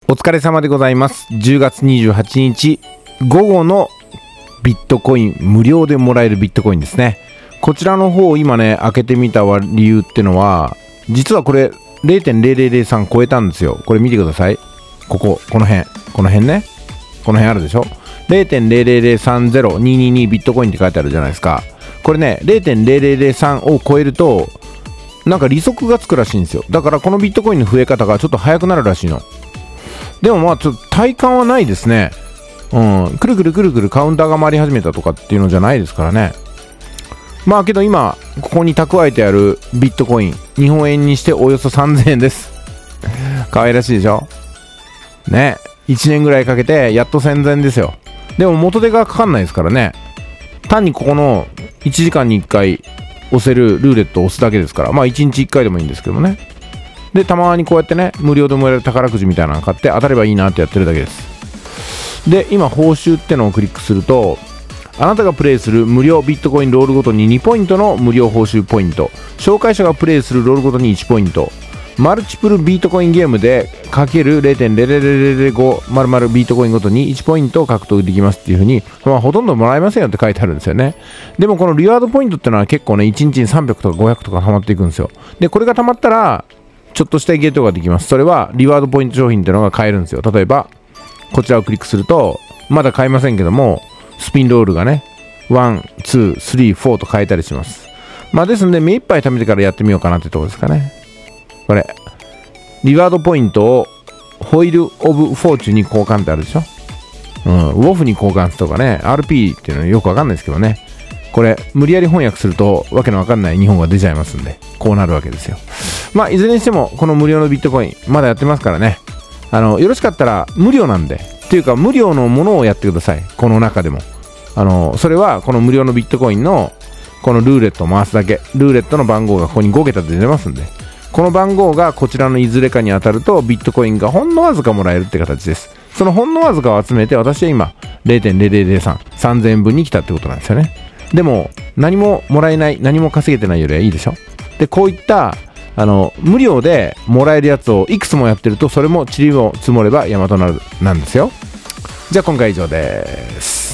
お疲れ様でございます。10月28日午後のビットコイン、無料でもらえるビットコインですね。こちらの方を今ね、開けてみた理由ってのは、実はこれ 0.0003 超えたんですよ。これ見てください。この辺ね。この辺あるでしょ。0.00302222 ビットコインって書いてあるじゃないですか。これね、0.0003 を超えると、なんか利息がつくらしいんですよ。だからこのビットコインの増え方がちょっと早くなるらしいの。でもまあちょっと体感はないですね。くるくるカウンターが回り始めたとかっていうのじゃないですからね。まあけど今ここに蓄えてあるビットコイン、日本円にしておよそ3000円です。可愛らしいでしょね。1年ぐらいかけてやっと1000円ですよ。でも元手がかかんないですからね。単にここの1時間に1回押せるルーレットを押すだけですから、まあ1日1回でもいいんですけどもね。でたまにこうやってね、無料でもらえる宝くじみたいなの買って当たればいいなってやってるだけです。で今報酬ってのをクリックすると、あなたがプレイする無料ビットコインロールごとに2ポイントの無料報酬ポイント、紹介者がプレイするロールごとに1ポイント、マルチプルビートコインゲームでかける 0.000500 ビートコインごとに1ポイントを獲得できますっていう風に、まあ、ほとんどもらえませんよって書いてあるんですよね。でもこのリワードポイントってのは結構ね、1日に300とか500とか溜まっていくんですよ。でこれが溜まったらちょっとしたゲートができます。それはリワードポイント商品っていうのが買えるんですよ。例えばこちらをクリックすると、まだ買えませんけども、スピンロールがね1、2、3、4と変えたりします。まあですので目いっぱい貯めてからやってみようかなってところですかね。これリワードポイントをホイール・オブ・フォーチュンに交換ってあるでしょ。ウォフに交換とかね、 RP っていうのはよくわかんないですけどね。これ無理やり翻訳するとわけのわかんない日本が出ちゃいますんで、こうなるわけですよ。まあいずれにしてもこの無料のビットコインまだやってますからね。よろしかったら無料なんで、っていうか無料のものをやってください。この中でもそれはこの無料のビットコインのこのルーレットを回すだけ。ルーレットの番号がここに5桁で出ますんで、この番号がこちらのいずれかに当たるとビットコインがほんのわずかもらえるって形です。そのほんのわずかを集めて、私は今 0.0003 3000円分に来たってことなんですよね。でも何ももらえない、何も稼げてないよりはいいでしょ。でこういった無料でもらえるやつをいくつもやってると、それも塵を積もれば山となるなんですよ。じゃあ今回以上です。